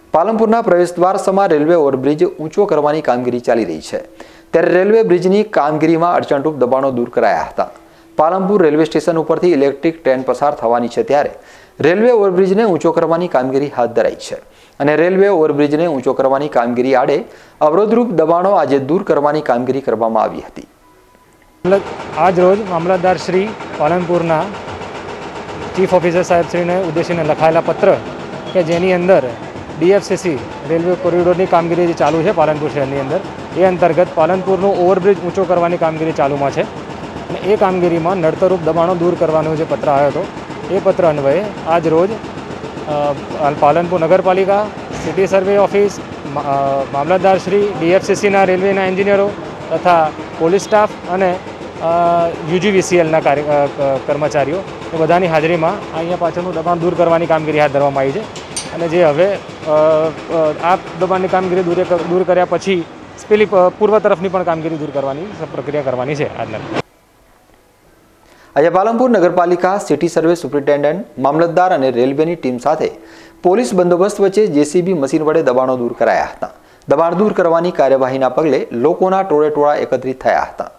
પાલનપુરના પ્રવેશદ્વાર સમા railway overbridge ઊંચો કરવાની કામગીરી ચાલી રહી છે, ત્યારે રેલવે બ્રિજની કામગીરીમાં અડચણરૂપ દબાણો દૂર કરાયા હતા। પાલનપુર રેલવે સ્ટેશન ઉપરથી ઇલેક્ટ્રિક ટ્રેન પસાર થવાની છે, ત્યારે રેલવે ઓવરબ્રિજને ઊંચો કરવાની કામગીરી હાથ ધરાઈ છે અને રેલવે ઓવરબ્રિજને ઊંચો કરવાની કામગીરી આડે અવરોધરૂપ દબાણો આજે દૂર કરવાની કામગીરી કરવામાં આવી હતી। આજ રોજ મામલતદાર શ્રી પાલનપુરના ચીફ ઓફિસર સાહેબ શ્રીને ઉદ્દેશીને લખાયેલા પત્ર કે જેની અંદર DFCC રેલવે કોરિડોરની કામગીરી જે ચાલુ છે પાલનપુર શહેરની અંદર, એ અંતર્ગત પાલનપુરનો ઓવરબ્રિજ ઊંચો કરવાની કામગીરી ચાલુમાં છે અને એ કામગીરીમાં નડતરરૂપ દબાણો દૂર કરવાનો જે પત્ર આવ્યો હતો, એ પત્ર અન્વયે આજ રોજ પાલનપુર નગરપાલિકા, સિટી સર્વે ઓફિસ, મામલતદાર શ્રી, DFCCના રેલવેના એન્જિનિયરો તથા પોલીસ સ્ટાફ અને UGVCLના કર્મચારીઓ એ બધાની હાજરીમાં અહીંયા પાછળનું દબાણ દૂર કરવાની કામગીરી હાથ ધરવામાં આવી છે અને જે હવે આ દબાણની કામગીરી દૂર કર્યા પછી પેલી પૂર્વ તરફની પણ કામગીરી દૂર કરવાની પ્રક્રિયા કરવાની છે। આજે પાલનપુર નગરપાલિકા, સિટી સર્વે સુપ્રિન્ટેન્ડન્ટ, મામલતદાર અને રેલવેની ટીમ સાથે પોલીસ બંદોબસ્ત વચ્ચે JCB મશીન વડે દબાણો દૂર કરાયા હતા। દબાણ દૂર કરવાની કાર્યવાહીના પગલે લોકોના ટોળેટોળા એકત્રિત થયા હતા।